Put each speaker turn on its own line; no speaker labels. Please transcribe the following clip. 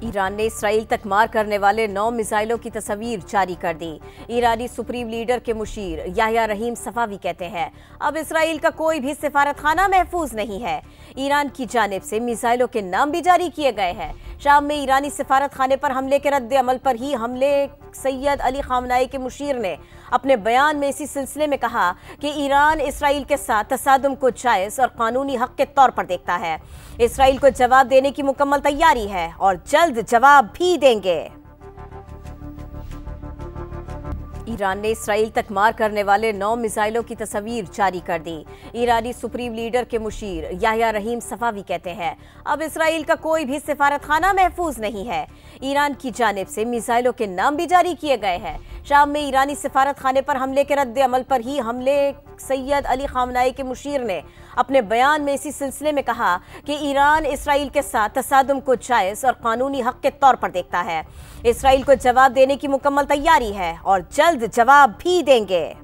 Iran ने Israel तक मार करने वाले 9 मिसाइलों की तस्वीर जारी कर दी। ईरानी सुप्रीम लीडर के मुशीर याह्या रहीम सफावी कहते हैं, अब इसराइल का कोई भी सिफारतखाना महफूज नहीं है। ईरान की जानिब से मिसाइलों के नाम भी जारी किए गए हैं। शाम में ईरानी सिफारतखाने पर हमले के रद्द अमल पर ही हमले सैयद अली खामनाई के मुशीर ने अपने बयान में इसी सिलसिले में कहा कि ईरान इसराइल के साथ तसादुम को जायज और कानूनी हक के तौर पर देखता है। इसराइल को जवाब देने की मुकम्मल तैयारी है और जल्द जवाब भी देंगे। ईरान ने इसराइल तक मार करने वाले 9 मिसाइलों की तस्वीर जारी कर दी। ईरानी सुप्रीम लीडर के मुशीर याह्या रहीम सफावी कहते हैं, अब इसराइल का कोई भी सिफारतखाना महफूज नहीं है। ईरान की जानिब से मिसाइलों के नाम भी जारी किए गए हैं। शाम में ईरानी सिफारतखाने पर हमले के रद्द अमल पर ही हमले सैयद अली खामनाई के मुशीर ने अपने बयान में इसी सिलसिले में कहा कि ईरान इसराइल के साथ तसादुम को जायज और कानूनी हक के तौर पर देखता है। इसराइल को जवाब देने की मुकम्मल तैयारी है और जल्द जवाब भी देंगे।